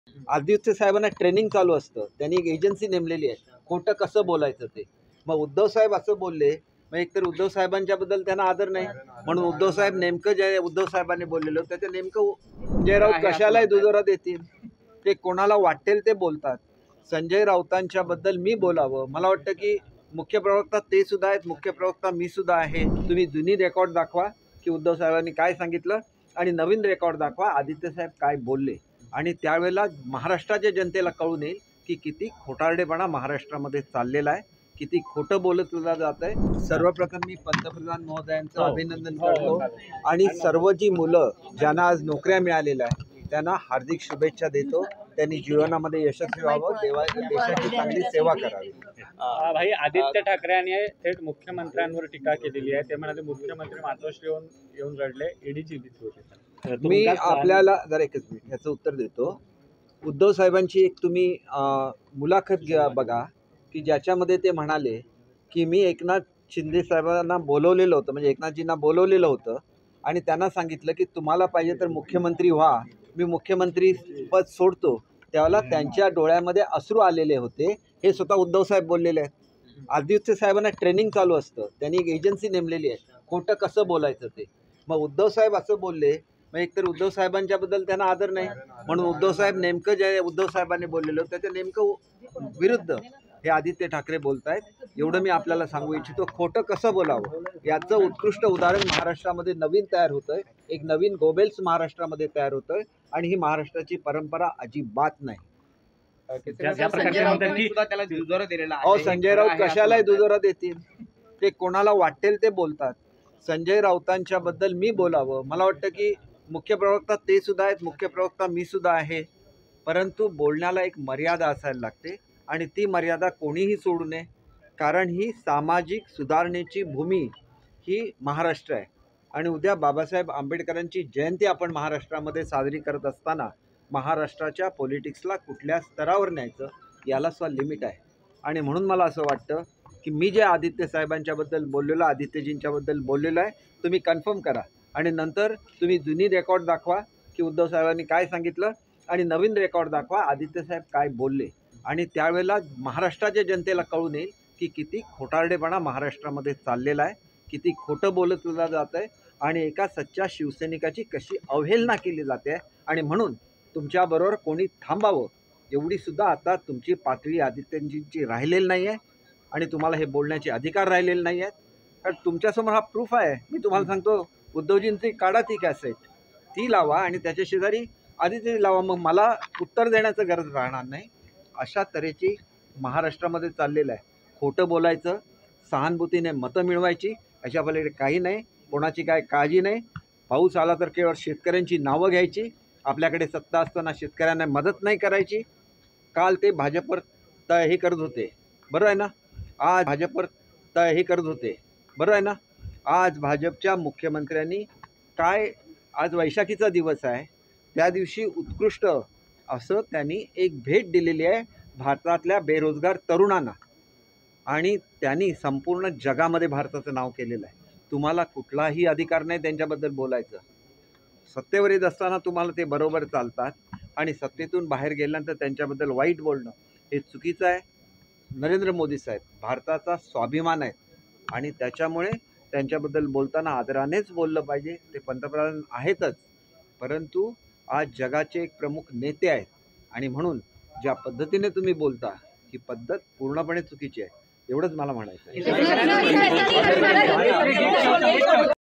आदित्य साहेबांना ट्रेनिंग चालू असतं, त्यांनी एक एजन्सी नेमलेली आहे कोणतं कसं बोलायचं ते. मग उद्धव साहेब असं बोलले, मग एकतर उद्धव साहेबांच्याबद्दल त्यांना आदर नाही म्हणून उद्धव साहेब नेमकं जे उद्धव साहेबांनी बोललेलं होतं त्याचं नेमकं संजय राऊत कशालाही दुजोरा देतील, ते कोणाला वाटेल ते बोलतात. संजय राऊतांच्याबद्दल मी बोलावं, मला वाटतं की मुख्य प्रवक्ता ते सुद्धा आहेत, मुख्य प्रवक्ता मी सुद्धा आहे. तुम्ही जुनी रेकॉर्ड दाखवा की उद्धव साहेबांनी काय सांगितलं आणि नवीन रेकॉर्ड दाखवा आदित्य साहेब काय बोलले, आणि त्यावेळेला महाराष्ट्राच्या जनतेला कळून येईल की किती खोटारडेपणा महाराष्ट्रामध्ये चाललेला आहे, किती खोटं बोललं जात आहे. सर्वप्रथम मी पंतप्रधान महोदयांचं अभिनंदन करतो आणि सर्व जी मुलं ज्यांना आज नोकऱ्या मिळालेल्या आहेत त्यांना हार्दिक शुभेच्छा देतो. त्यांनी जीवनामध्ये यशस्वी व्हावं, देशाची चांगली सेवा करावी. भाई आदित्य ठाकरे यांनी थेट मुख्यमंत्र्यांवर टीका केलेली आहे. ते म्हणाले मुख्यमंत्री मातोश्री येऊन रडले, ईडीची भीती होती. मी आपल्याला जरा एकच मिनिट याचं उत्तर देतो. उद्धव साहेबांची एक तुम्ही मुलाखत घ्या बघा की ज्याच्यामध्ये ते म्हणाले की मी एकनाथ शिंदे साहेबांना बोलवलेलं होतं, म्हणजे एकनाथजींना बोलवलेलं होतं आणि त्यांना सांगितलं की तुम्हाला पाहिजे तर मुख्यमंत्री व्हा, मी मुख्यमंत्री पद सोडतो. त्यावेळेला त्यांच्या डोळ्यामध्ये अश्रू आलेले होते, हे स्वतः उद्धव साहेब बोललेले आहेत. आदित्य साहेबांना ट्रेनिंग चालू असतं, त्यांनी एक एजन्सी नेमलेली आहे कोणतं कसं बोलायचं ते. मग उद्धव साहेब असं बोलले, मग एकतर उद्धव साहेबांच्याबद्दल त्यांना आदर नाही म्हणून उद्धव साहेब नेमकं जे उद्धव साहेबांनी बोललेलं होतं त्याच्या नेमकं विरुद्ध हे आदित्य ठाकरे बोलतायत. एवढं मी आपल्याला सांगू इच्छितो. खोटं कसं बोलावं याचं उत्कृष्ट उदाहरण महाराष्ट्रामध्ये नवीन तयार होतंय, एक नवीन गोबेल्स महाराष्ट्रामध्ये तयार होतोय आणि ही महाराष्ट्राची परंपरा अजिबात नाही. संजय राऊत कशालाही दुजोरा देतील, ते कोणाला वाटेल ते बोलतात. संजय राऊतांच्याबद्दल मी बोलावं, मला वाटतं की मुख्य प्रवक्ता ते सुद्धा आहेत, मुख्य प्रवक्ता मी सुद्धा आहे. परंतु बोलण्याला एक मर्यादा असायला लागते आणि ती मर्यादा कोणीही सोडू नये, कारण ही सामाजिक सुधारणेची भूमी ही महाराष्ट्र आहे. आणि उद्या बाबासाहेब आंबेडकरांची जयंती आपण महाराष्ट्रामध्ये साजरी करत असताना महाराष्ट्राच्या पॉलिटिक्सला कुठल्या स्तरावर न्यायचं याला सुद्धा लिमिट आहे. आणि म्हणून मला असं वाटतं की मी जे आदित्य साहेबांच्याबद्दल बोललेलो, आदित्यजींच्याबद्दल बोललेलो आहे, तुम्ही कन्फर्म करा आणि नंतर तुम्ही जुनी रेकॉर्ड दाखवा की उद्धव साहेबांनी काय सांगितलं आणि नवीन रेकॉर्ड दाखवा आदित्य साहेब काय बोलले, आणि त्यावेळेला महाराष्ट्राच्या जनतेला कळून येईल की किती खोटारडेपणा महाराष्ट्रामध्ये चाललेला आहे, किती खोटं बोललं जात आहे आणि एका सच्च्या शिवसैनिकाची कशी अवहेलना केली जाते. आणि म्हणून तुमच्याबरोबर कोणी थांबावं एवढीसुद्धा आता तुमची पातळी आदित्यजींची राहिलेली नाही आहे आणि तुम्हाला हे बोलण्याचे अधिकार राहिलेले नाही आहेत. कारण तुमच्यासमोर हा प्रूफ आहे. मी तुम्हाला सांगतो, उद्धवजींची काढा ती कॅसेट, ती लावा आणि त्याच्या शेजारी आदित्यजी लावा, मग मला उत्तर देण्याचं गरज राहणार नाही. अशा तऱ्हेची महाराष्ट्रामध्ये चाललेलं आहे. खोटं बोलायचं, सहानुभूतीने मतं मिळवायची, अशा पलीकडे काही नाही. कोणाची काय काळजी नाही. पाऊस आला तर केवळ शेतकऱ्यांची नावं घ्यायची, आपल्याकडे सत्ता असताना शेतकऱ्यांना मदत नाही करायची. काल ते भाजपवर हे करत होते, बरं आहे ना. आज भाजपवर हे करत होते, बरं आहे ना. आज भाजपच्या मुख्यमंत्र्यांनी काय, आज वैशाखीचा दिवस आहे, त्या दिवशी उत्कृष्ट असं त्यांनी एक भेट दिलेली आहे भारतातल्या बेरोजगार तरुणांना आणि त्यांनी संपूर्ण जगामध्ये भारताचं नाव केलेलं आहे. तुम्हाला कुठलाही अधिकार नाही त्यांच्याबद्दल बोलायचं. सत्तेवर येत असताना तुम्हाला ते बरोबर चालतात आणि सत्तेतून बाहेर गेल्यानंतर त्यांच्याबद्दल वाईट बोलणं हे चुकीचं आहे. नरेंद्र मोदी साहेब भारताचा स्वाभिमान आहे आणि त्याच्यामुळे त्यांच्याबद्दल बोलताना आदरानेच बोललं पाहिजे. ते पंतप्रधान आहेतच, परंतु आज जगाचे एक प्रमुख नेते आहेत आणि म्हणून ज्या पद्धतीने तुम्ही बोलता ही पद्धत पूर्णपणे चुकीची आहे. एवढंच मला म्हणायचं आहे.